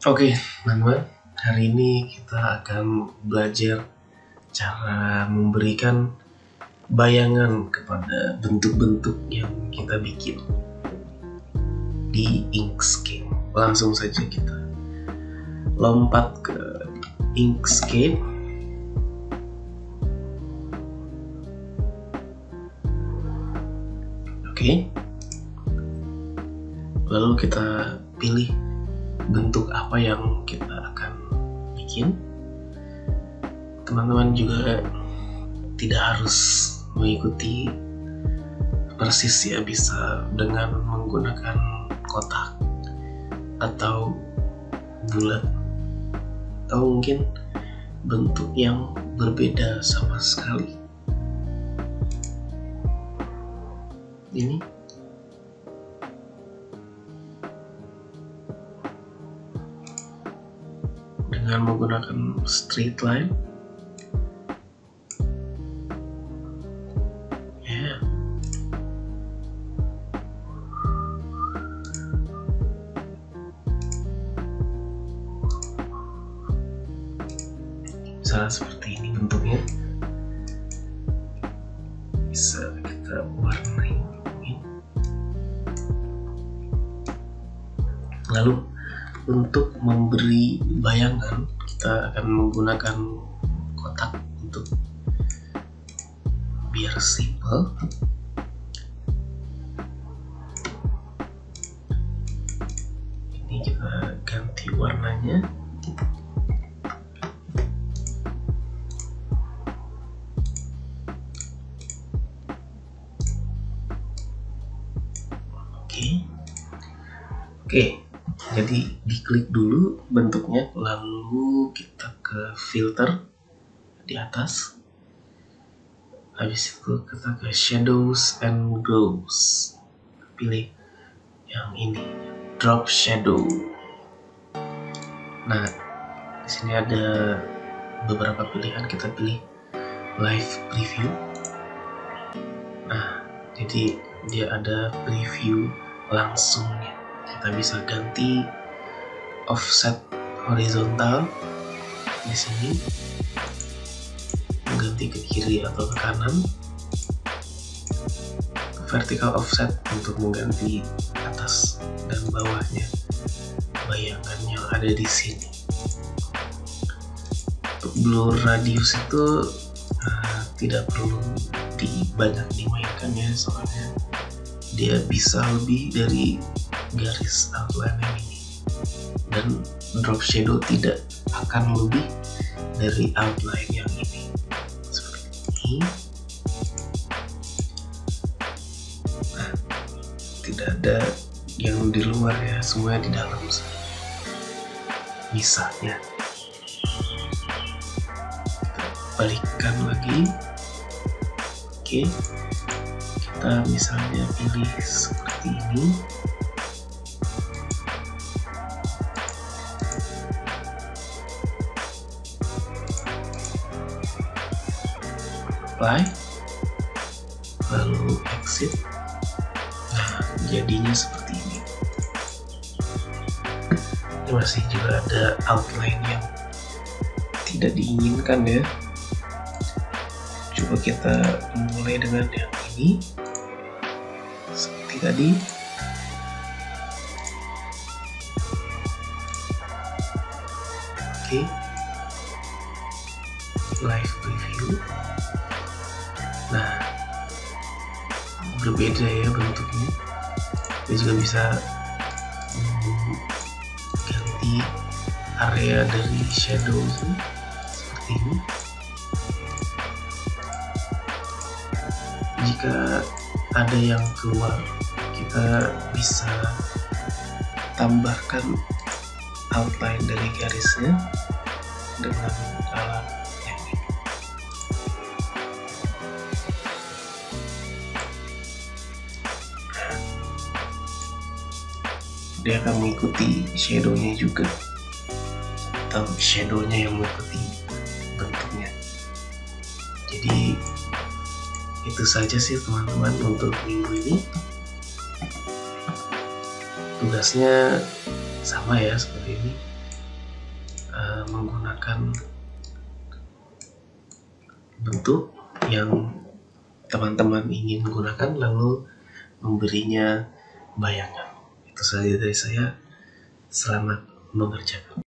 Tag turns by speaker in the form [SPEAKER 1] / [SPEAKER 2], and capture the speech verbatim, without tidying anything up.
[SPEAKER 1] Oke, teman-teman, hari ini kita akan belajar cara memberikan bayangan kepada bentuk-bentuk yang kita bikin di Inkscape. Langsung saja kita lompat ke Inkscape. Oke, lalu kita pilih bentuk apa yang kita akan bikin. Teman-teman juga tidak harus mengikuti persis ya, bisa dengan menggunakan kotak atau bulat atau mungkin bentuk yang berbeda sama sekali. Ini dengan menggunakan straight line. Ya. Misalnya seperti ini bentuknya. Bisa kita warnai. Lalu untuk memberi bayangan, kita akan menggunakan kotak untuk biar simple. Ini kita ganti warnanya. Oke. Oke. Jadi diklik dulu bentuknya, lalu kita ke filter di atas. Habis itu kita ke shadows and glows. Pilih yang ini, drop shadow. Nah, di sini ada beberapa pilihan, kita pilih live preview. Nah, jadi dia ada preview langsungnya. Kita bisa ganti offset horizontal di sini, ganti ke kiri atau ke kanan, vertical offset untuk mengganti atas dan bawahnya bayangan yang ada di sini. Untuk blur radius itu uh, tidak perlu di banyak dimainkan ya, soalnya dia bisa lebih dari garis outline yang ini, dan drop shadow tidak akan lebih dari outline yang ini, seperti ini. Nah, tidak ada yang di luar ya, semuanya di dalam bisa ya. Kita balikkan lagi. Oke, kita misalnya pilih seperti ini. Apply, lalu exit. Nah, jadinya seperti ini. Ini masih juga ada outline yang tidak diinginkan ya. Coba kita mulai dengan yang ini seperti tadi. Oke, live preview. Nah, berbeda ya bentuknya. Kita juga bisa hmm, ganti area dari shadow seperti ini. Jika ada yang keluar, kita bisa tambahkan outline dari garisnya dengan alat yang ini. Dia akan mengikuti shadownya juga, atau shadownya yang mengikuti bentuknya. Jadi itu saja sih teman-teman untuk minggu ini. Tugasnya sama ya seperti ini. menggunakan bentuk yang teman-teman ingin gunakan lalu memberinya bayangan. Itu saja dari saya. Selamat mengerjakan.